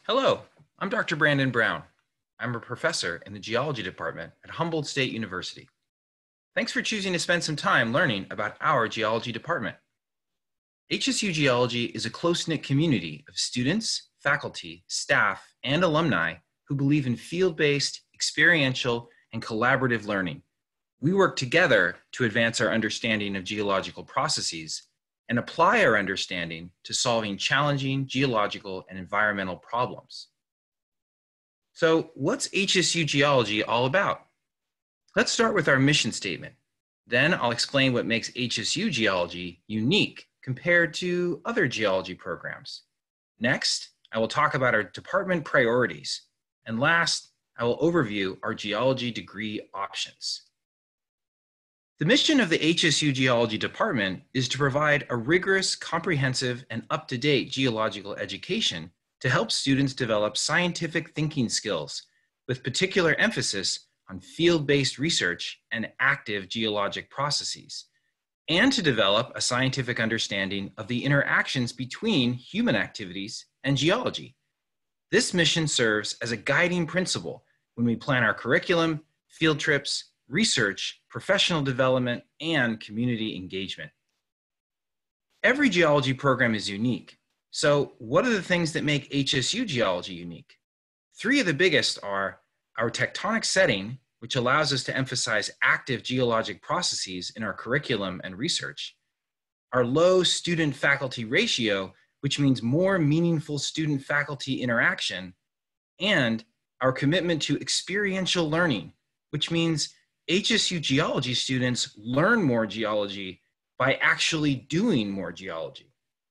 Hello, I'm Dr. Brandon Brown. I'm a professor in the Geology department at Humboldt State University. Thanks for choosing to spend some time learning about our Geology department. HSU Geology is a close-knit community of students, faculty, staff, and alumni who believe in field-based, experiential, and collaborative learning. We work together to advance our understanding of geological processes and apply our understanding to solving challenging geological and environmental problems. So, what's HSU Geology all about? Let's start with our mission statement. Then I'll explain what makes HSU Geology unique compared to other geology programs. Next, I will talk about our department priorities. And last, I will overview our geology degree options. The mission of the HSU Geology Department is to provide a rigorous, comprehensive, and up-to-date geological education to help students develop scientific thinking skills, with particular emphasis on field-based research and active geologic processes, and to develop a scientific understanding of the interactions between human activities and geology. This mission serves as a guiding principle when we plan our curriculum, field trips, research, professional development, and community engagement. Every geology program is unique. So what are the things that make HSU Geology unique? Three of the biggest are our tectonic setting, which allows us to emphasize active geologic processes in our curriculum and research, our low student-faculty ratio, which means more meaningful student-faculty interaction, and our commitment to experiential learning, which means HSU Geology students learn more geology by actually doing more geology.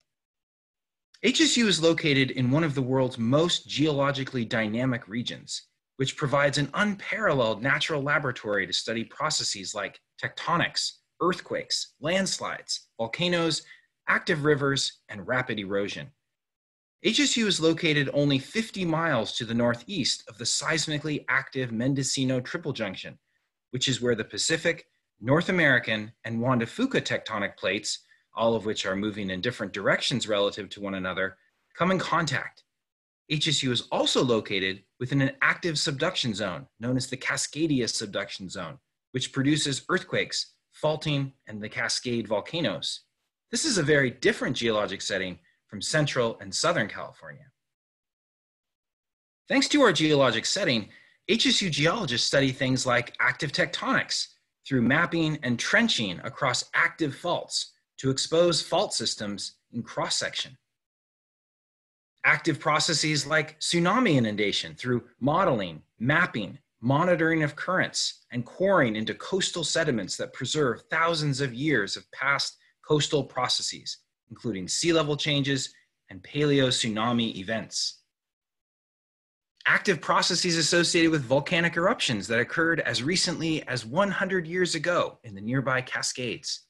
HSU is located in one of the world's most geologically dynamic regions, which provides an unparalleled natural laboratory to study processes like tectonics, earthquakes, landslides, volcanoes, active rivers, and rapid erosion. HSU is located only 50 miles to the northeast of the seismically active Mendocino Triple Junction, which is where the Pacific, North American, and Juan de Fuca tectonic plates, all of which are moving in different directions relative to one another, come in contact. HSU is also located within an active subduction zone known as the Cascadia subduction zone, which produces earthquakes, faulting, and the Cascade volcanoes. This is a very different geologic setting from Central and Southern California. Thanks to our geologic setting, HSU geologists study things like active tectonics through mapping and trenching across active faults to expose fault systems in cross-section. Active processes like tsunami inundation through modeling, mapping, monitoring of currents, and coring into coastal sediments that preserve thousands of years of past coastal processes, including sea level changes and paleo-tsunami events. Active processes associated with volcanic eruptions that occurred as recently as 100 years ago in the nearby Cascades.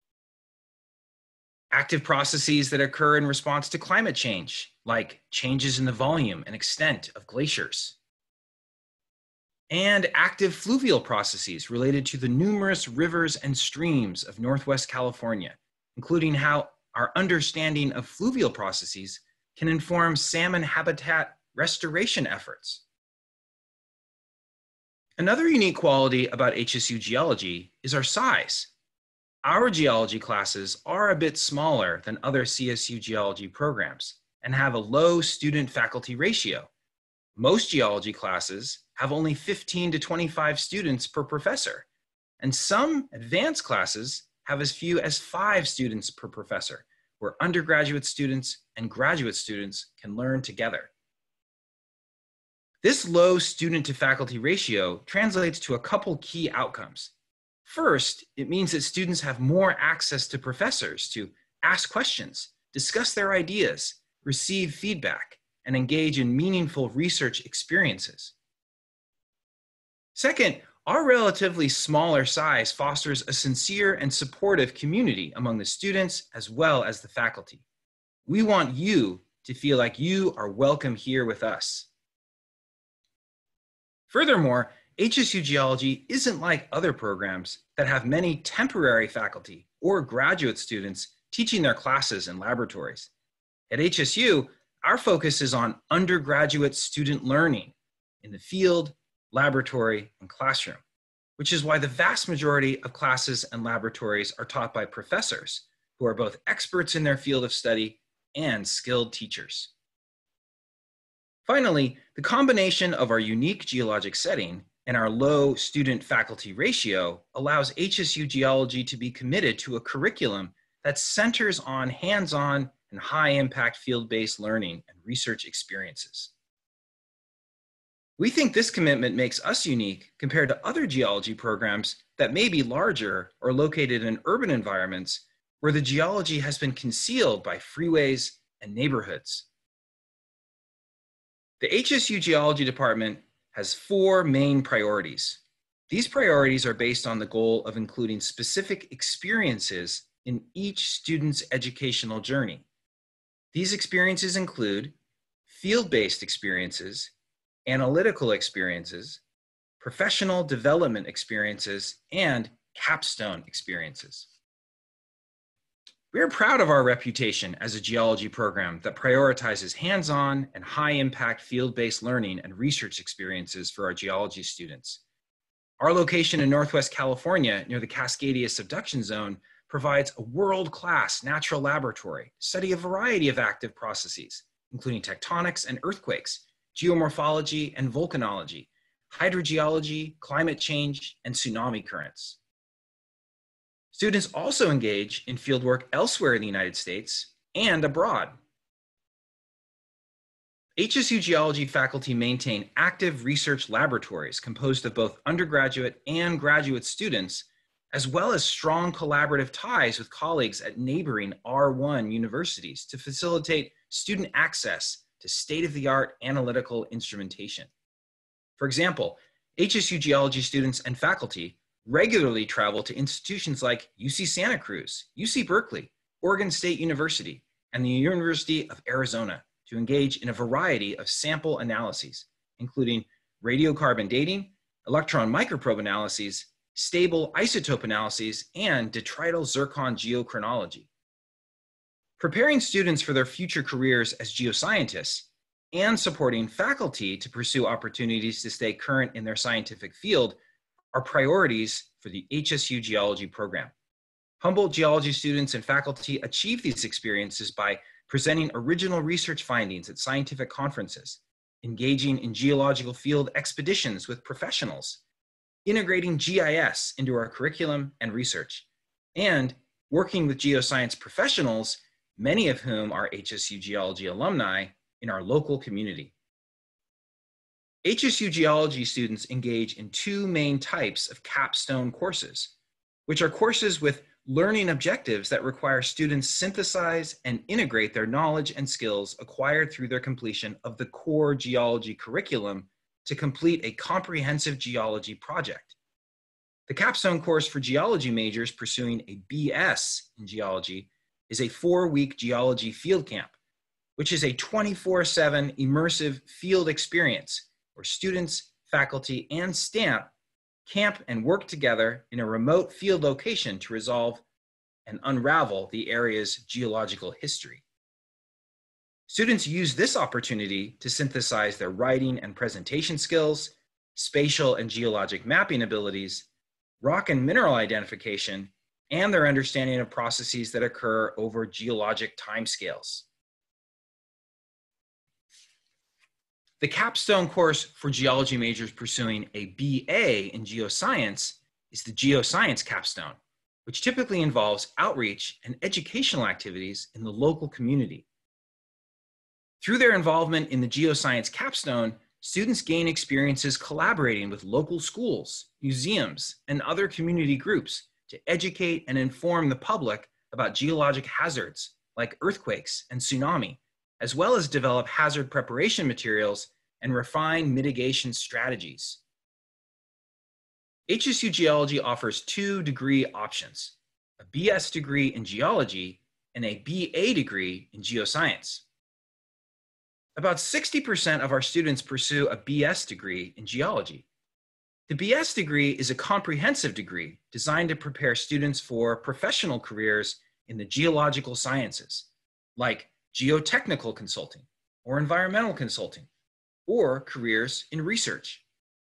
Active processes that occur in response to climate change, like changes in the volume and extent of glaciers. And active fluvial processes related to the numerous rivers and streams of Northwest California, including how our understanding of fluvial processes can inform salmon habitat restoration efforts. Another unique quality about HSU Geology is our size. Our geology classes are a bit smaller than other CSU geology programs and have a low student-faculty ratio. Most geology classes have only 15 to 25 students per professor, and some advanced classes have as few as 5 students per professor, where undergraduate students and graduate students can learn together. This low student-to-faculty ratio translates to a couple key outcomes. First, it means that students have more access to professors to ask questions, discuss their ideas, receive feedback, and engage in meaningful research experiences. Second, our relatively smaller size fosters a sincere and supportive community among the students as well as the faculty. We want you to feel like you are welcome here with us. Furthermore, HSU Geology isn't like other programs that have many temporary faculty or graduate students teaching their classes in laboratories. At HSU, our focus is on undergraduate student learning in the field, laboratory, and classroom, which is why the vast majority of classes and laboratories are taught by professors who are both experts in their field of study and skilled teachers. Finally, the combination of our unique geologic setting and our low student-faculty ratio allows HSU Geology to be committed to a curriculum that centers on hands-on and high-impact field-based learning and research experiences. We think this commitment makes us unique compared to other geology programs that may be larger or located in urban environments where the geology has been concealed by freeways and neighborhoods. The HSU Geology Department has 4 main priorities. These priorities are based on the goal of including specific experiences in each student's educational journey. These experiences include field-based experiences, analytical experiences, professional development experiences, and capstone experiences. We are proud of our reputation as a geology program that prioritizes hands-on and high-impact field-based learning and research experiences for our geology students. Our location in Northwest California near the Cascadia subduction zone provides a world-class natural laboratory to study a variety of active processes, including tectonics and earthquakes, geomorphology and volcanology, hydrogeology, climate change, and tsunami currents. Students also engage in fieldwork elsewhere in the United States and abroad. HSU Geology faculty maintain active research laboratories composed of both undergraduate and graduate students, as well as strong collaborative ties with colleagues at neighboring R1 universities to facilitate student access to state-of-the-art analytical instrumentation. For example, HSU Geology students and faculty regularly travel to institutions like UC Santa Cruz, UC Berkeley, Oregon State University, and the University of Arizona to engage in a variety of sample analyses, including radiocarbon dating, electron microprobe analyses, stable isotope analyses, and detrital zircon geochronology. Preparing students for their future careers as geoscientists and supporting faculty to pursue opportunities to stay current in their scientific field are priorities for the HSU Geology program. Humboldt geology students and faculty achieve these experiences by presenting original research findings at scientific conferences, engaging in geological field expeditions with professionals, integrating GIS into our curriculum and research, and working with geoscience professionals, many of whom are HSU Geology alumni, in our local community. HSU Geology students engage in 2 main types of capstone courses, which are courses with learning objectives that require students synthesize and integrate their knowledge and skills acquired through their completion of the core geology curriculum to complete a comprehensive geology project. The capstone course for geology majors pursuing a BS in geology is a 4-week geology field camp, which is a 24/7 immersive field experience where students, faculty, and staff camp and work together in a remote field location to resolve and unravel the area's geological history. Students use this opportunity to synthesize their writing and presentation skills, spatial and geologic mapping abilities, rock and mineral identification, and their understanding of processes that occur over geologic timescales. The capstone course for geology majors pursuing a BA in geoscience is the Geoscience capstone, which typically involves outreach and educational activities in the local community. Through their involvement in the Geoscience capstone, students gain experiences collaborating with local schools, museums, and other community groups to educate and inform the public about geologic hazards like earthquakes and tsunami, as well as develop hazard preparation materials and refine mitigation strategies. HSU Geology offers 2 degree options, a BS degree in geology and a BA degree in geoscience. About 60% of our students pursue a BS degree in geology. The BS degree is a comprehensive degree designed to prepare students for professional careers in the geological sciences, like geotechnical consulting, or environmental consulting, or careers in research.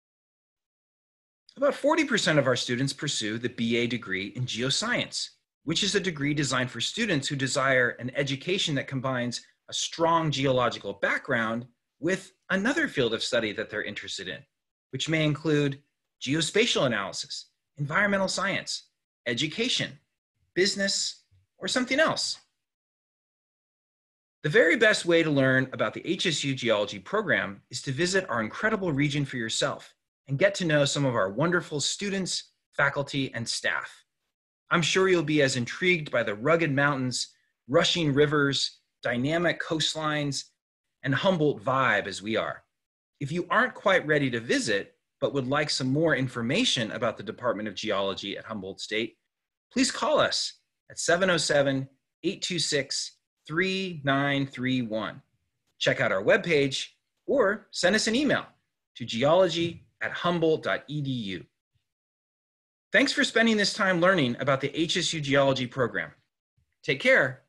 About 40% of our students pursue the BA degree in Geoscience, which is a degree designed for students who desire an education that combines a strong geological background with another field of study that they're interested in, which may include geospatial analysis, environmental science, education, business, or something else. The very best way to learn about the HSU Geology program is to visit our incredible region for yourself and get to know some of our wonderful students, faculty, and staff. I'm sure you'll be as intrigued by the rugged mountains, rushing rivers, dynamic coastlines, and Humboldt vibe as we are. If you aren't quite ready to visit, but would like some more information about the Department of Geology at Humboldt State, please call us at 707-826-3931. Check out our webpage or send us an email to geology@humboldt.edu. Thanks for spending this time learning about the HSU Geology program. Take care